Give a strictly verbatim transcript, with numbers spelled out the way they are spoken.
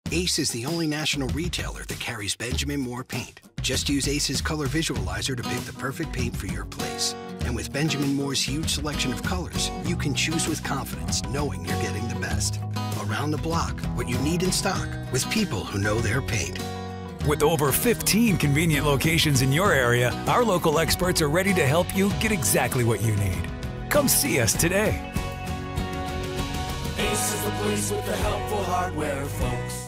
Ace is the only national retailer that carries Benjamin Moore paint. Just use Ace's color visualizer to pick the perfect paint for your place. And with Benjamin Moore's huge selection of colors, you can choose with confidence, knowing you're getting the best. Around the block, what you need in stock, with people who know their paint. With over fifteen convenient locations in your area, our local experts are ready to help you get exactly what you need. Come see us today. Ace is the place with the helpful hardware, folks.